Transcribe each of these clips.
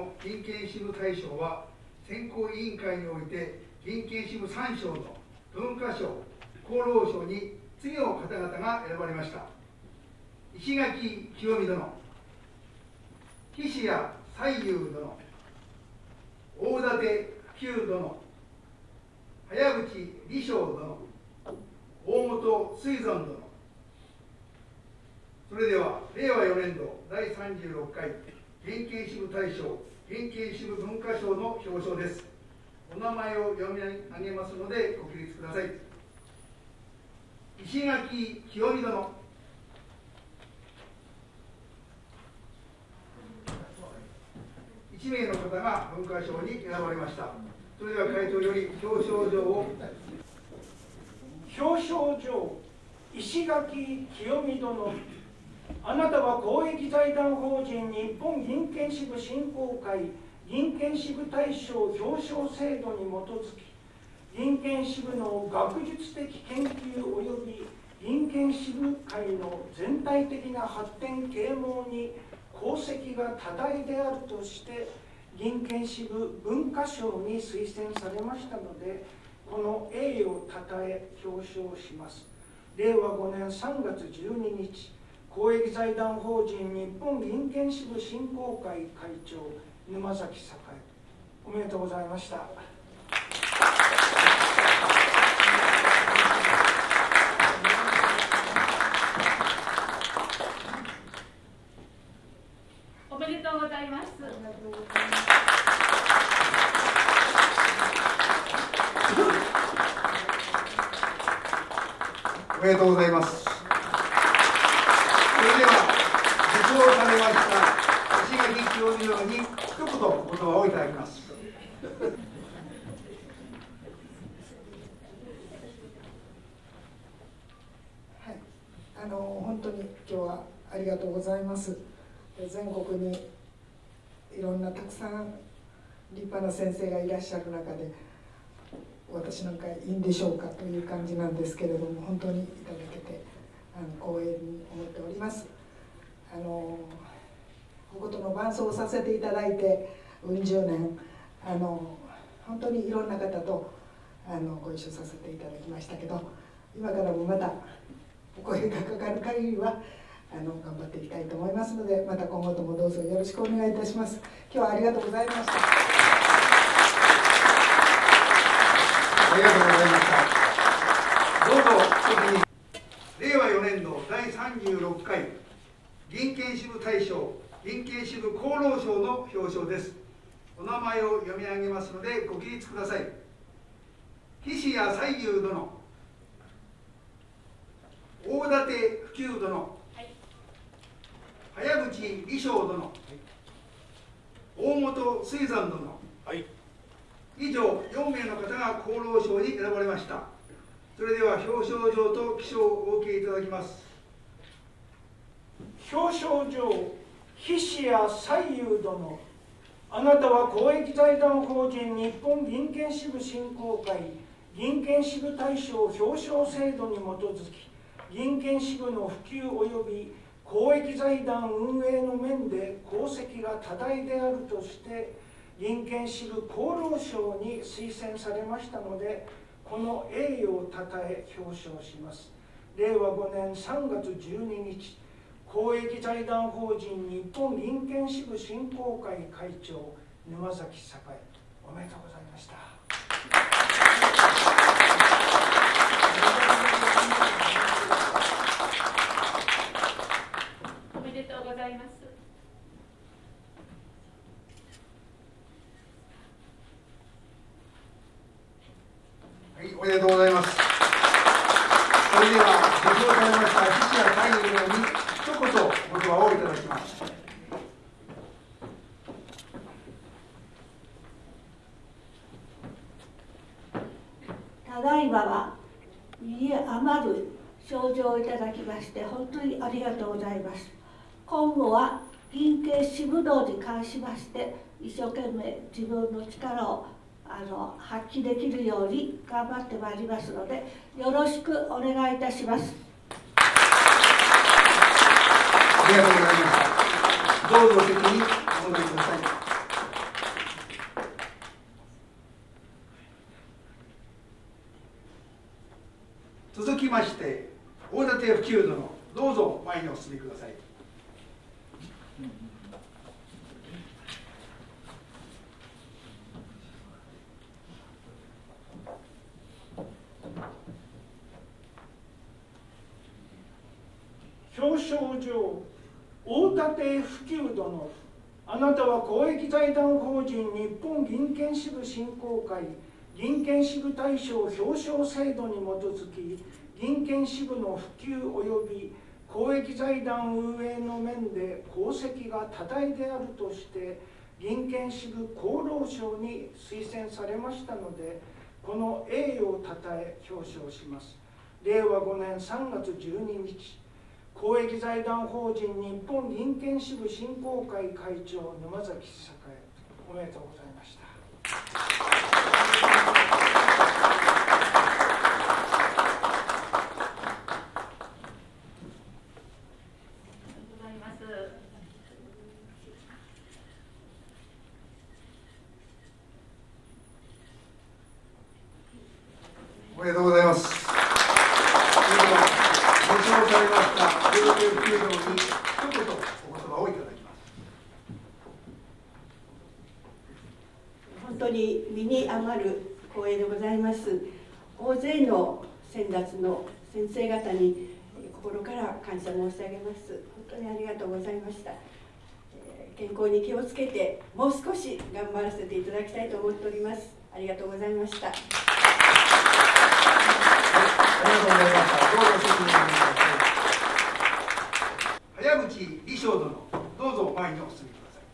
の銀券支部大賞は、選考委員会において銀券支部3賞の文化賞、功労賞に次の方々が選ばれました。石垣清美殿、岸谷西遊殿、大館久久殿、早淵李翔殿、大本水山殿。それでは令和4年度第36回銀券支部大賞、銀券支部文化賞の表彰です。お名前を読み上げますのでご起立ください。石垣清美殿、1名の方が文化賞に選ばれました。それでは会長より表彰状を。 表彰状、石垣清美殿、あなたは公益財団法人日本銀券支部振興会銀券支部大賞表彰制度に基づき、銀券支部の学術的研究及び銀券支部会の全体的な発展啓蒙に功績が多大であるとして、銀券支部文化賞に推薦されましたので、この栄誉をたたえ表彰します。令和5年3月12日、公益財団法人日本銀券支部振興会会長、沼崎栄。おめでとうございました。 おめでとうございます。 おめでとうございます。それでは受賞されました石垣清美殿に一言お言葉をいただきます。 はい、本当に今日はありがとうございます。全国にいろんなたくさん立派な先生がいらっしゃる中で、私なんかいいんでしょうかという感じなんですけれども、本当にいただけて光栄に思っております。おことの伴奏をさせていただいてうん十年、本当にいろんな方とご一緒させていただきましたけど、今からもまたお声がかかる限りは頑張っていきたいと思いますので、また今後ともどうぞよろしくお願いいたします。今日はありがとうございました。 ありがとうございました。どうぞ席に。令和4年度第36回銀券支部大賞、銀券支部功労賞の表彰です。お名前を読み上げますのでご起立ください。岸谷西遊殿、大館普及殿、早淵李翔殿、大本水山殿、以上4名の方が功労賞に選ばれました。それでは表彰状と記章をお受けいただきます。 表彰状、岸谷西遊殿、あなたは公益財団法人日本銀券支部振興会銀券支部大賞表彰制度に基づき、銀券支部の普及及び公益財団運営の面で功績が多大であるとして、銀券支部功労賞に推薦されましたので、この栄誉をたたえ表彰します。令和5年3月12日、公益財団法人日本銀券支部振興会会長、沼崎栄。おめでとうございました。 おめでとうございます。 はい、おめでとうございます。それでは受賞されました岸谷西遊殿に一言お言葉をいただきます。 ただいまは身余る賞状をいただきまして本当にありがとうございます。今後は銀券支部道に関しまして一生懸命自分の力を発揮できるように頑張ってまいりますので、よろしくお願いいたします。 ありがとうございました。どうぞ席にお戻りください。 まして大館普及殿、どうぞ前にお進みください。 表彰状、大館普及殿、あなたは公益財団法人日本銀券支部振興会銀券支部大賞表彰制度に基づき、銀券支部の普及及び公益財団運営の面で功績が多大であるとして、銀券支部功労賞に推薦されましたので、この栄誉をたたえ表彰します。令和5年3月12日、公益財団法人日本銀券支部振興会会長沼崎栄、おめでとうございました。 おめでとうございます。それではご紹介されました大館普及殿に一言お言葉をいただきます。 本当に身に余る光栄でございます。大勢の先達の先生方に心から感謝申し上げます。本当にありがとうございました。健康に気をつけてもう少し頑張らせていただきたいと思っております。ありがとうございました。 ありがとうございました。どうぞ席にお願いします。早口李翔殿、どうぞ前にお進みください。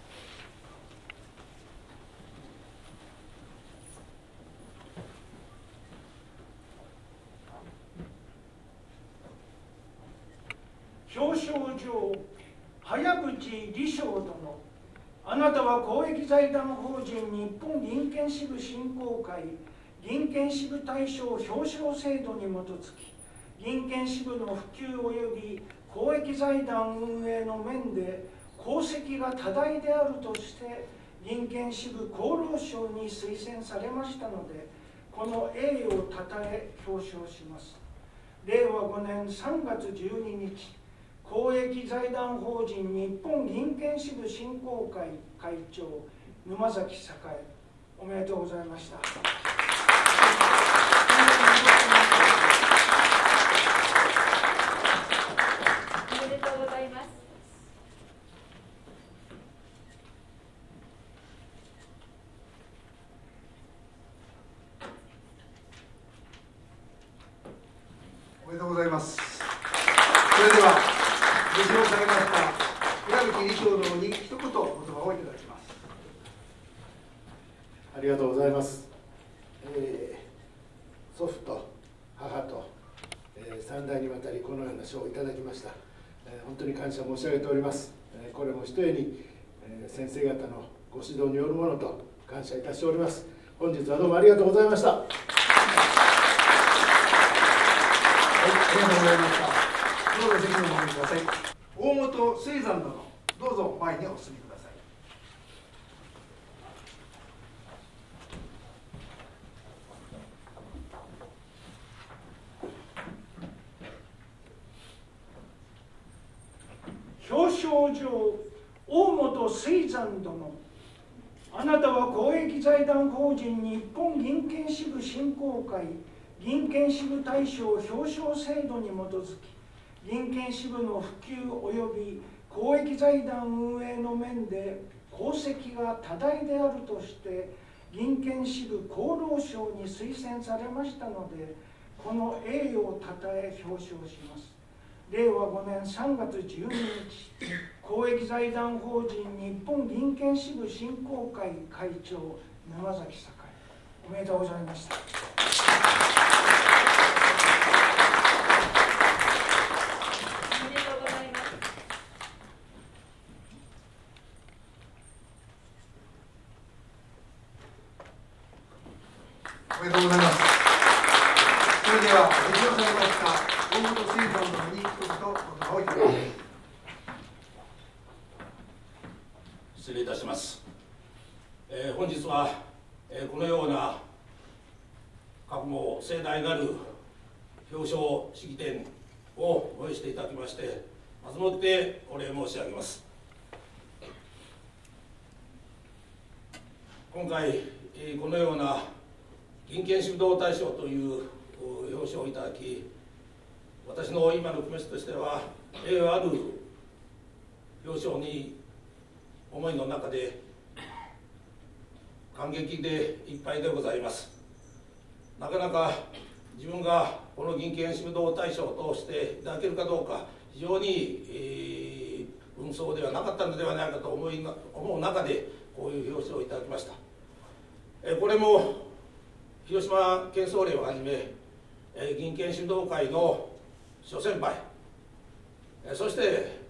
表彰状、早口李翔殿、あなたは公益財団法人日本銀券支部振興会銀券支部大賞表彰制度に基づき、銀券支部の普及及び公益財団運営の面で功績が多大であるとして、銀券支部功労賞に推薦されましたので、この栄誉をたたえ表彰します。令和5年3月12日、公益財団法人日本銀券支部振興会会長沼崎栄、おめでとうございました。 おめでとうございます。 おめでとうございます。それでは受賞されました早口李翔殿に一言お言葉をいただきます。 ありがとうございます。祖父と母と、3代にわたりこのような賞をいただきました。本当に感謝申し上げております。これもひとえに、先生方のご指導によるものと感謝いたしております。本日はどうもありがとうございました。 はい、ありがとうございました。どうぞ席にお戻りください。大本水山殿、どうぞ前にお進みください。 表彰状、大本水山殿、あなたは公益財団法人日本銀券支部振興会銀券支部大賞表彰制度に基づき、銀券支部の普及及び公益財団運営の面で功績が多大であるとして、銀券支部功労賞に推薦されましたので、この栄誉をたたえ表彰します。令和5年3月12日、公益財団法人日本銀券支部振興会会長沼崎栄、おめでとうございました。 おめでとうございます。 おめでとうございます。それでは受賞されました大本水山殿に一言お言葉をいただきます。 失礼いたします。本日は、このような覚悟盛大なる表彰式典をご用意していただきまして、まずもってお礼申し上げます。今回、このような銀剣指導大賞という表彰をいただき、私の今の気持ちとしては、栄誉ある表彰に思いの中で感激でいっぱいでございます。なかなか自分がこの銀剣指導大賞を通していただけるかどうか、非常に、運送ではなかったのではないかと思う中で、こういう表彰をいただきました。これも広島県総連をはじめ、銀剣指導会の諸先輩、そして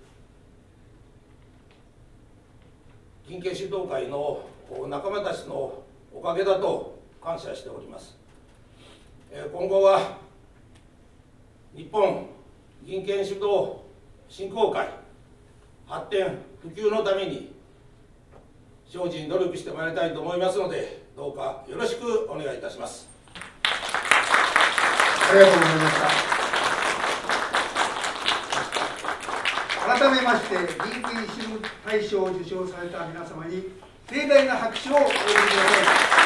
銀剣指導会の仲間たちのおかげだと感謝しております。今後は日本銀剣指導振興会発展普及のために精進努力してまいりたいと思いますので、どうかよろしくお願いいたします。 ありがとうございました。改めまして銀剣支部大賞を受賞された皆様に盛大な拍手をお送りください。